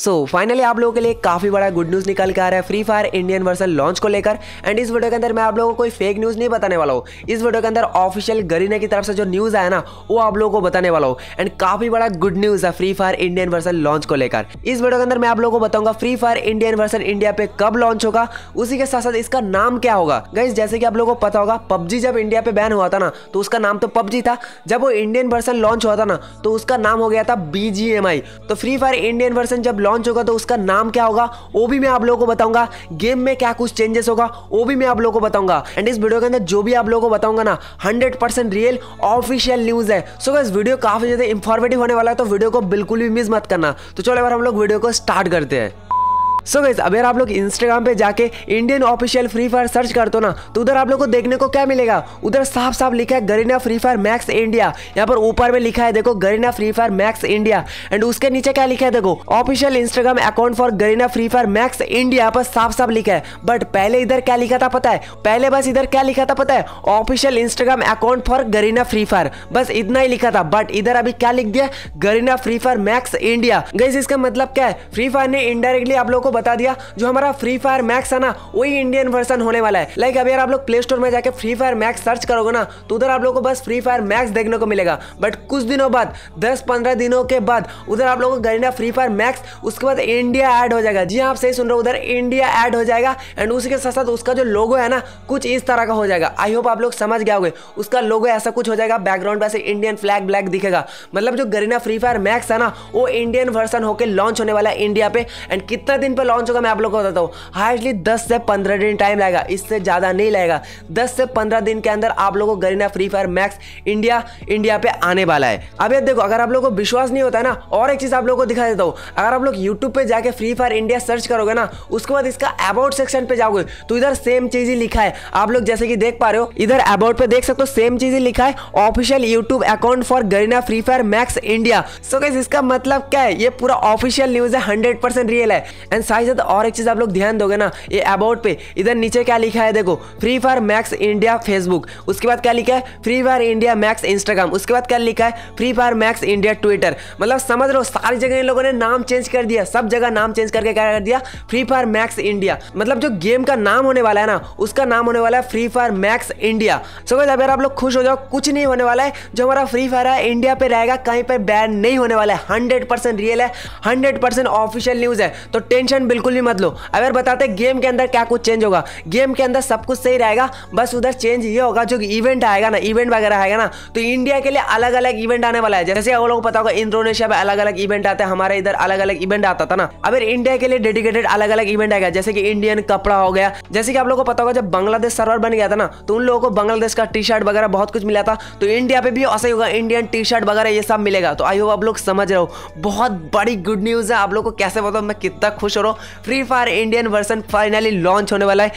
So finally आप लोगों के लिए काफी बड़ा गुड न्यूज निकल के आ रहा है free fire Indian version launch को लेकर। एंड इस वीडियो के अंदर मैं आप लोगों को कोई फेक न्यूज नहीं बताने वाला हूँ। इस वीडियो के अंदर ऑफिशियल गरीना की तरफ से जो न्यूज आया ना वो आप लोगों को बताने वाला हूँ। एंड काफी बड़ा गुड न्यूज है free fire Indian version launch को लेकर। इस वीडियो के अंदर मैं आप लोगों को बताऊंगा free fire Indian version India पे कब लॉन्च होगा, उसी के साथ साथ इसका नाम क्या होगा। गाइस जैसे कि आप लोगों को पता होगा पबजी जब इंडिया पे बैन हुआ था ना तो उसका नाम तो पबजी था। जब वो इंडियन वर्जन लॉन्च हुआ था ना तो उसका नाम हो गया था BGMI। तो फ्री फायर इंडियन वर्जन जब लॉन्च होगा तो उसका नाम क्या होगा वो भी मैं आप लोगों को बताऊंगा। गेम में क्या कुछ चेंजेस होगा वो भी मैं आप लोगों को बताऊंगा। एंड इस वीडियो के अंदर जो भी आप लोगों को बताऊंगा ना 100% रियल ऑफिशियल न्यूज है। सो गाइस वीडियो काफी ज्यादा इंफॉर्मेटिव होने वाला है तो वीडियो को बिल्कुल भी मिस मत करना। तो चलो यार हम लोग वीडियो को स्टार्ट करते हैं। सो गाइस अगर आप लोग इंस्टाग्राम पे जाके Indian official free fire search करते हो ना तो उधर आप लोग को देखने को क्या मिलेगा, उधर साफ साफ लिखा है Garena free fire max India. यहाँ पर ऊपर में लिखा है देखो Garena free fire max India. And उसके नीचे क्या लिखा है देखो official Instagram account for Garena free fire max India पर साफ साफ लिखा है। बट पहले इधर क्या लिखा था पता है, पहले बस इधर क्या लिखा था पता है, official Instagram account for Garena free fire, बस इतना ही लिखा था। बट इधर अभी क्या लिख दिया, Garena free fire max India. Guys इसका मतलब क्या है, फ्री फायर ने इनडायरेक्टली आप लोगों को बता दिया जो हमारा फ्री फायर मैक्स है ना वही इंडियन वर्जन होने वाला है। लाइक अभी आप लोग प्ले स्टोर में जाके फ्री फायर मैक्स सर्च करोगे ना तो उधर आप लोगों को बस फ्री फायर मैक्स देखने को मिलेगा। बट कुछ दिनों बाद 10-15 दिनों के बाद उधर आप लोगों को गरीना फ्री फायर मैक्स उसके बाद इंडिया ऐड हो जाएगा। जी हाँ आप सही सुन रहे हो, उधर इंडिया ऐड हो जाएगा। एंड उसी के साथ साथ उसका जो लोगो है ना कुछ इस तरह का हो जाएगा। आई होप आप लोग समझ गए होंगे, उसका लोगो ऐसा कुछ हो जाएगा, बैकग्राउंड पे ऐसे इंडियन फ्लैग ब्लैक दिखेगा। मतलब जो गरीना फ्री फायर मैक्स है ना वो इंडियन वर्जन होकर लॉन्च होने वाला है इंडिया पे। एंड कितना दिन पे लॉन्च होगा मैं आप लोग को बताता हूँ। हार्डली 10 से 15 दिन टाइम लगेगा, इससे ज्यादा नहीं लगेगा। 10 से 15 दिन के अंदर आप लोगों को Garena free fire max India पे आने वाला है। अब ये देखो अगर आप लोगों को विश्वास नहीं होता है ना और एक चीज आप लोगों को दिखा देता हूँ। अगर आप लोग यूट्यूब पे जाके फ्री फायर इंडिया सर्च करोगे ना उसके बाद इसका अबाउट सेक्शन पे जाओगे तो इधर सेम चीज ही लिखा है। आप लोग जैसे कि देख पा रहे हो इधर अबाउट पे देख सकते हो सेम चीज ही लिखा है, official YouTube account for Garena free fire max India. So guys इसका मतलब क्या है, ये पूरा ऑफिशियल न्यूज है, 100% रियल है। एंड साथ ही साथ और एक चीज आप लोग ध्यान दोगे ना, ये अबाउट पे इधर नीचे क्या लिखा है देखो free fire max India Facebook, उसके बाद क्या लिखा है free fire India max Instagram, उसके बाद क्या लिखा है free fire max India Twitter. मतलब समझ लो सारी जगह इन लोगों ने नाम चेंज कर दिया, सब जगह नाम चेंज करके क्या कर दिया फ्री फायर मैक्स इंडिया। मतलब जो गेम का नाम होने वाला है ना उसका नाम होने वाला है free fire max India. So guys अगर आप लोग खुश हो जाओ, कुछ नहीं होने वाला है। जो हमारा फ्री फायर है इंडिया पे रहेगा, कहीं पर बैन नहीं होने वाला है। 100% रियल है, 100% ऑफिशियल न्यूज है, तो टेंशन बिल्कुल भी मत लो। अगर बताते गेम के अंदर क्या कुछ चेंज होगा, गेम के अंदर सब कुछ सही रहेगा, बस उधर चेंज ये होगा जो इवेंट आएगा ना, इवेंट वगैरह आएगा ना तो इंडिया के लिए अलग अलग इवेंट आने वाला है। जैसे आप लोगों को पता होगा इंडोनेशिया में अलग अलग इवेंट आता है, हमारे इधर अलग अलग इवेंट आता था ना। अब इंडिया के लिए डेडिकेटेड अलग अलग इवेंट आएगा, जैसे कि इंडियन कपड़ा हो गया। जैसे कि आप लोगों को पता होगा जब बांग्लादेश सर्वर बन गया था ना तो उन लोगों को बांग्लादेश का टी शर्ट वगैरह बहुत कुछ मिला था, तो इंडिया पे भी ऐसा ही होगा, इंडियन टी शर्ट वगैरह ये सब मिलेगा। तो आई होप आप लोग समझ रहे हो, बहुत बड़ी गुड न्यूज है। आप लोग को कैसे बताऊं मैं कितना खुश हो रहा हूं। Free fire Indian version finally launch होने वाला है।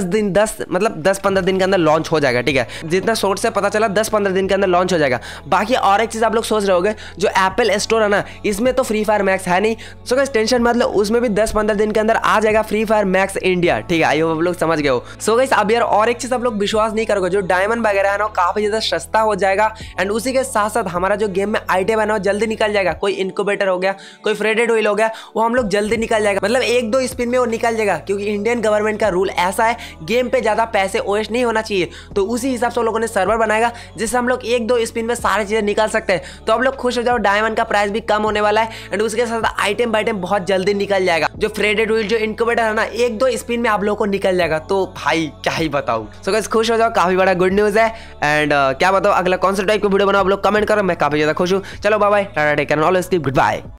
10-15 दिन के अंदर लॉन्च हो जाएगा। ठीक है, जितना सोर्स से पता चला 10-15 दिन के अंदर लॉन्च हो जाएगा। बाकी और एक चीज आप लोग सोच रहे होंगे, जो एप्पल स्टोर है ना इसमें तो फ्री फायर मैक्स है नहीं। सो गाइस टेंशन मत लो, उसमें भी 10-15 दिन के अंदर आ जाएगा फ्री फायर मैक्स इंडिया। ठीक है, आई होप आप लोग समझ गए हो। सो गाइस अब यार और एक चीज आप लोग विश्वास नहीं करोगे, जो डायमंड वगैरह है ना काफी ज्यादा सस्ता हो जाएगा। एंड उसी के साथ साथ हमारा जो गेम में आइटम है ना जल्दी निकल जाएगा। कोई इनक्यूबेटर हो गया, कोई फ्रेडेड ऑयल हो गया, वो हम लोग जल्दी निकल जाएगा। मतलब 1-2 स्पिन में वो निकल जाएगा, क्योंकि इंडियन गवर्नमेंट का रूल ऐसा है गेम पे ज्यादा पैसे वेस्ट नहीं होना चाहिए। तो उसी हिसाब से लोगों ने सर्वर बनाएगा जिससे हम लोग 1-2 स्पिन में सारी चीजें निकाल सकते हैं। तो आप लोग खुश हो जाओ, डायमंड का प्राइस भी कम होने वाला है। एंड उसके साथ आइटम बहुत जल्दी निकल जाएगा। जो फ्रेडेड व्हील जो इनक्यूबेटर है ना 1-2 स्पिन में आप लोगों को निकल जाएगा। तो भाई क्या ही बताऊं। सो गाइस खुश हो जाओ, काफी बड़ा गुड न्यूज है। एंड क्या बताओ अगला कौन सा टाइप का वीडियो बनाओ आप लोग कमेंट करो, मैं काफी ज्यादा खुश हूं। चलो bye bye, tata take care, always keep good bye.